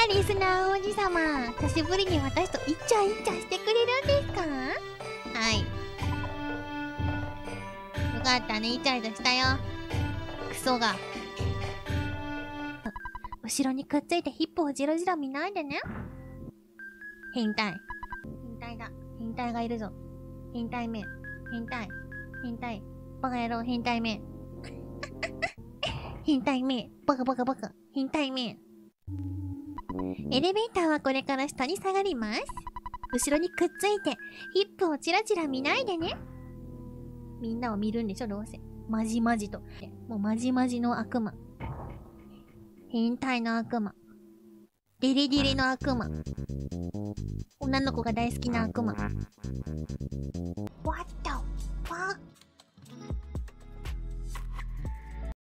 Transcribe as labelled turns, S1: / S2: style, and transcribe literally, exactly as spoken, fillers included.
S1: リスナー王子様、久しぶりに私とイチャイチャしてくれるんですか？はい。よかったね、イチャイチャしたよ。クソが。後ろにくっついてヒップをじろじろ見ないでね。変態。変態だ。変態がいるぞ。変態め。変態。変態。バカ野郎、変態め。変態め。バカバカバカ。変態め。エレベーターはこれから下に下がります。後ろにくっついて、ヒップをチラチラ見ないでね。みんなを見るんでしょ、どうせ。まじまじと。もうまじまじの悪魔。変態の悪魔。デレデレの悪魔。女の子が大好きな悪魔。What the